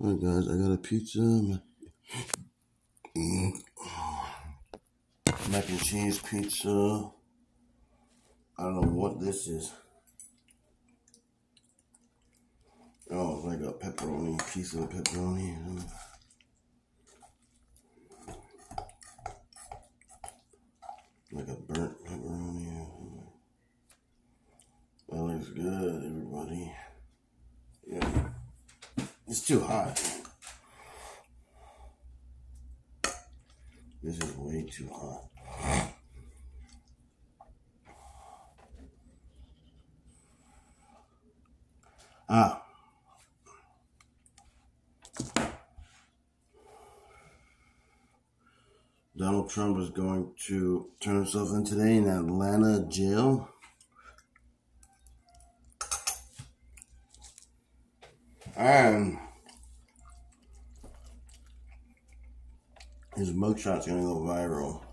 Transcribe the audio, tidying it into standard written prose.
Alright guys, I got a pizza, mac and cheese pizza. I don't know what this is. Oh, it's like a pepperoni, piece of pepperoni. Like a burnt pepperoni. That looks good, everybody. Yeah. It's too hot. This is way too hot. Donald Trump is going to turn himself in today in Atlanta jail. And his mugshot's gonna go viral.